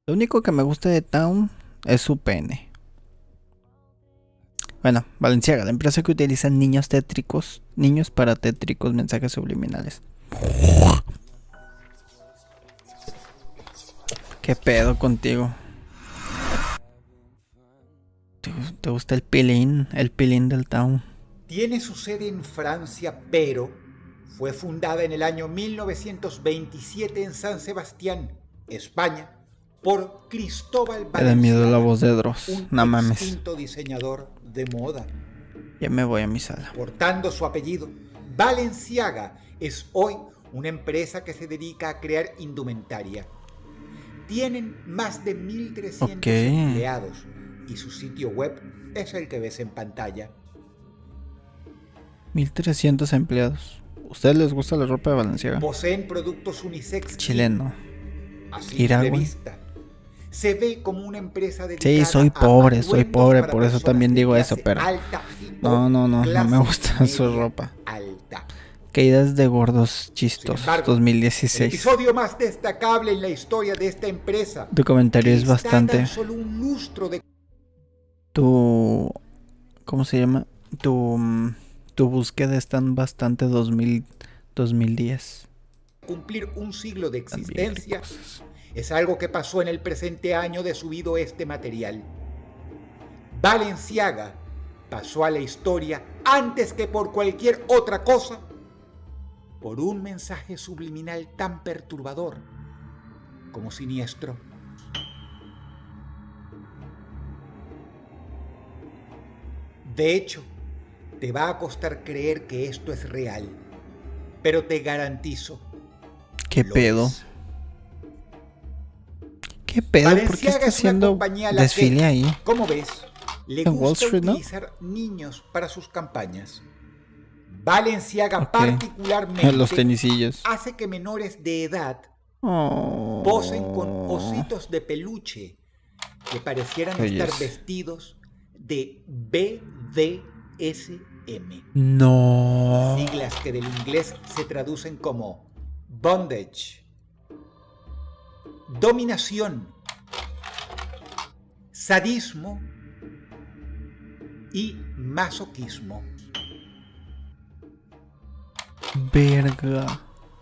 Lo único que me gusta de Town es su pene. Bueno, Balenciaga, la empresa que utiliza niños tétricos, niños para tétricos mensajes subliminales. ¿Qué pedo contigo? ¿Te gusta el pilín? El pilín del Town. Tiene su sede en Francia, pero fue fundada en el año 1927 en San Sebastián, España, por Cristóbal Me da miedo la Balenciaga, voz de Dross. un No mames. extinto diseñador de moda. Ya me voy a mi sala. Portando su apellido, Balenciaga es hoy una empresa que se dedica a crear indumentaria. Tienen más de 1.300 empleados y su sitio web es el que ves en pantalla. 1300 empleados. ¿Ustedes les gusta la ropa de Balenciaga? Poseen productos unisex Chileno. a simple Iragüen. vista. Se ve como una empresa dedicada Sí, soy pobre, por eso también digo eso, pero no me gusta su ropa. Alta. Caídas de gordos chistos, Sin embargo, 2016. el episodio más destacable en la historia de esta empresa. Tu comentario es está bastante. tan solo un lustro de Tu, ¿cómo se llama? Tu búsqueda está en bastante 2010. cumplir un siglo de existencia. Es algo que pasó en el presente año de subido este material. Balenciaga pasó a la historia antes que por cualquier otra cosa, por un mensaje subliminal tan perturbador como siniestro. De hecho, te va a costar creer que esto es real, pero te garantizo. ¿Qué pedo? ¿Qué pedo? ¿Por qué está haciendo desfile ahí? Como ves, le en Wall gusta Street, utilizar niños para sus campañas. Balenciaga particularmente los tenisillos hace que menores de edad posen con ositos de peluche que parecieran estar vestidos de BDSM. No. Siglas que del inglés se traducen como bondage, dominación, sadismo y masoquismo. Verga.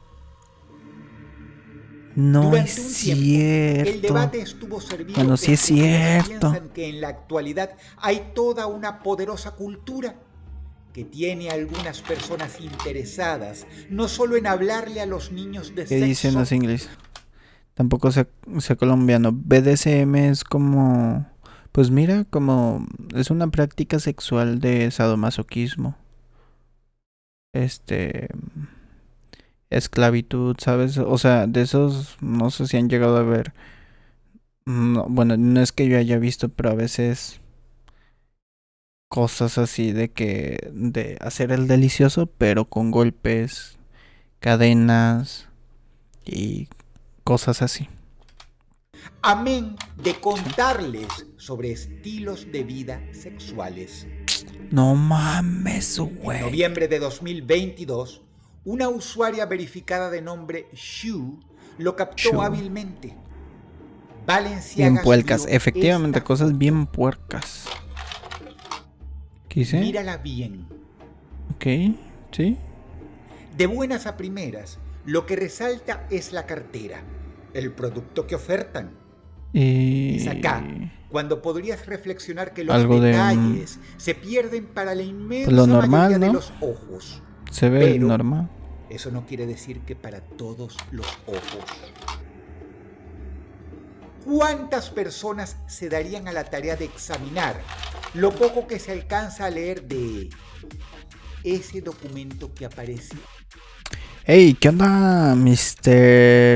No Durante es un tiempo, cierto. el debate estuvo servido. Bueno, sí es cierto. Piensan que en la actualidad hay toda una poderosa cultura que tiene a algunas personas interesadas no solo en hablarle a los niños de ¿Qué sexo. dicen los ingleses? Tampoco sé colombiano. BDSM es como... Pues mira, como... Es una práctica sexual de sadomasoquismo. Esclavitud, ¿sabes? O sea, de esos no sé si han llegado a ver. No, bueno, no es que yo haya visto, pero a veces cosas así de hacer el delicioso, pero con golpes, cadenas y cosas así. Amén de contarles sobre estilos de vida sexuales. No mames, güey. En noviembre de 2022, una usuaria verificada de nombre Shu lo captó hábilmente. Balenciaga bien puercas, efectivamente, cosas bien puercas. ¿Qué hice? Mírala bien. Ok, sí. De buenas a primeras, lo que resalta es la cartera, el producto que ofertan. Es acá cuando podrías reflexionar que los detalles se pierden para la inmensa mayoría de los ojos. Se ve pero normal. Eso no quiere decir que para todos los ojos. ¿Cuántas personas se darían a la tarea de examinar lo poco que se alcanza a leer de ese documento que aparece? Hey, ¿qué onda, Mr.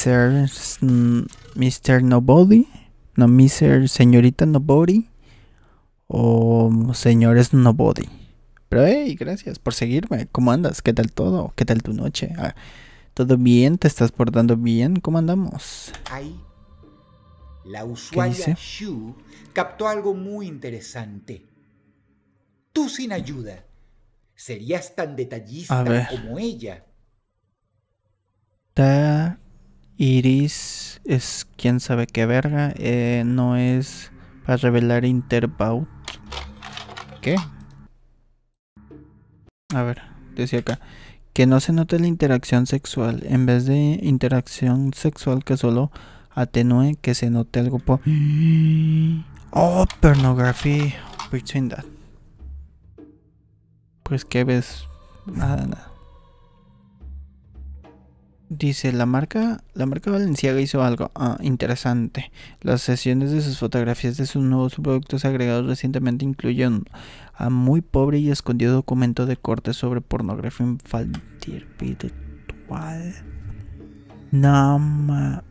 Nobody? No, Mr. Señorita Nobody. O señores Nobody. Pero hey, gracias por seguirme. ¿Cómo andas? ¿Qué tal todo? ¿Qué tal tu noche? ¿Todo bien? ¿Te estás portando bien? ¿Cómo andamos? Ahí, la usuaria Shu captó algo muy interesante. Tú sin ayuda serías tan detallista como ella. Iris es quién sabe qué verga. No es para revelar interbaut. ¿Qué? A ver, decía acá. Que no se note la interacción sexual. En vez de interacción sexual que solo atenúe, que se note algo por... Oh, pornography between that. Pues ¿qué ves? Nada. Dice, la marca Balenciaga hizo algo interesante. Las sesiones de sus fotografías de sus nuevos productos agregados recientemente incluyen a muy pobre y escondido documento de corte sobre pornografía infantil virtual. No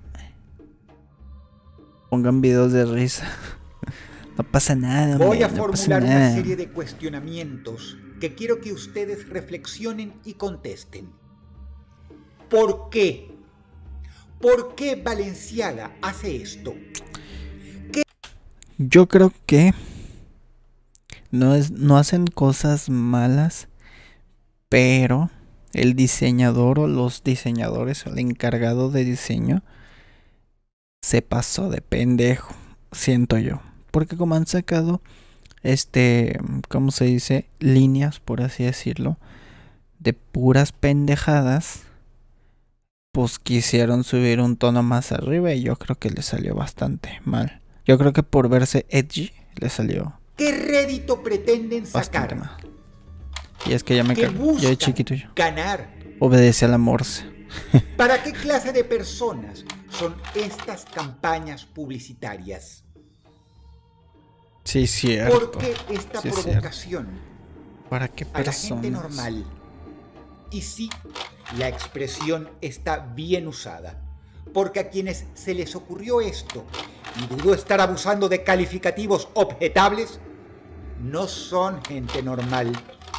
pongan videos de risa. No pasa nada. Voy a formular una serie de cuestionamientos que quiero que ustedes reflexionen y contesten. ¿Por qué? ¿Por qué Balenciaga hace esto? ¿Qué? Yo creo que no hacen cosas malas, pero el diseñador o los diseñadores o el encargado de diseño se pasó de pendejo, siento yo. Porque como han sacado ¿cómo se dice? Líneas, por así decirlo, de puras pendejadas, pues quisieron subir un tono más arriba y yo creo que le salió bastante mal. Yo creo que por verse edgy le salió. ¿Qué rédito pretenden sacar? Mal. Y es que ya me cago. Ya de chiquito yo. Ganar. Obedece a la morse. ¿Para qué clase de personas son estas campañas publicitarias? Sí, cierto. ¿Por qué esta provocación? ¿Para qué personas? A la gente normal. Y sí, la expresión está bien usada, porque a quienes se les ocurrió esto, y dudo estar abusando de calificativos objetables, no son gente normal.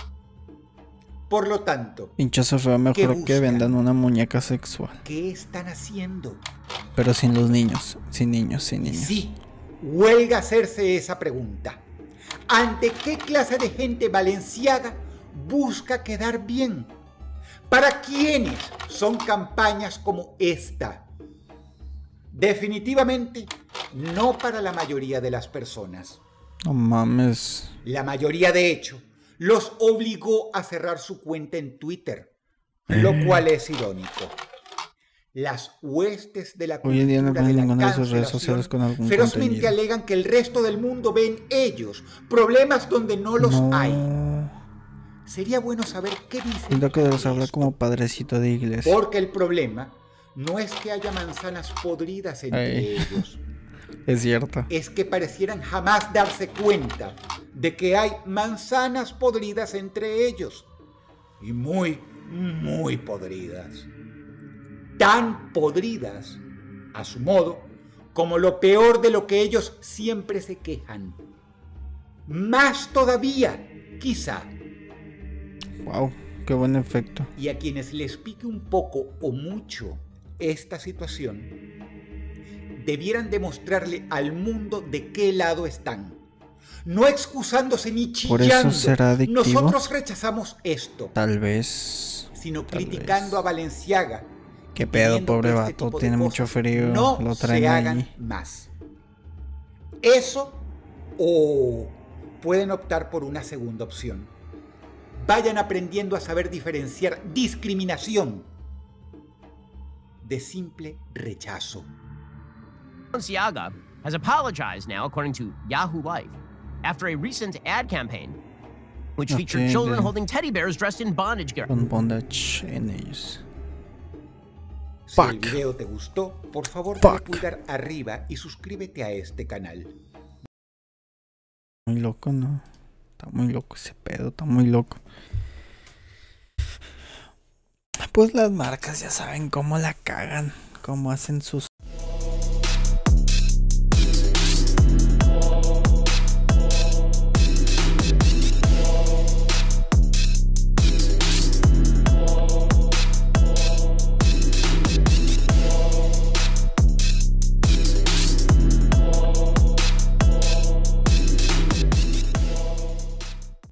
Por lo tanto, pinchazo feo, mejor que vendan una muñeca sexual. ¿Qué están haciendo? Pero sin los niños, sin niños. Sí, huelga hacerse esa pregunta. ¿Ante qué clase de gente Balenciaga busca quedar bien? ¿Para quiénes son campañas como esta? Definitivamente no para la mayoría de las personas. No mames. La mayoría, de hecho, los obligó a cerrar su cuenta en Twitter, lo cual es irónico. Las huestes de la cultura de la cancelación ferozmente alegan que el resto del mundo ve en ellos problemas donde no los hay. Sería bueno saber qué dicen. Siento que los habla como padrecito de iglesia. Porque el problema no es que haya manzanas podridas entre ellos. Es cierto. Es que parecieran jamás darse cuenta de que hay manzanas podridas entre ellos. Y muy, muy podridas. Tan podridas, a su modo, como lo peor de lo que ellos siempre se quejan. Más todavía, quizá. Wow, qué buen efecto. Y a quienes les pique un poco o mucho esta situación, debieran demostrarle al mundo de qué lado están. No excusándose ni chillando. Por eso será adictivo. Nosotros rechazamos esto. Tal vez. Sino criticando a Balenciaga. Qué pedo, pobre vato, tiene mucho frío. No lo traen se hagan ahí. más. Eso, o pueden optar por una segunda opción. Vayan aprendiendo a saber diferenciar discriminación de simple rechazo. Balenciaga has apologized now, according to Yahoo Life, after a recent ad campaign which featured children holding teddy bears dressed in bondage gear. Con bondage en ellos. Si el video te gustó, por favor dale pulgar arriba y suscríbete a este canal. Muy loco, ¿no? Está muy loco ese pedo, está muy loco. Pues las marcas ya saben cómo la cagan, cómo hacen sus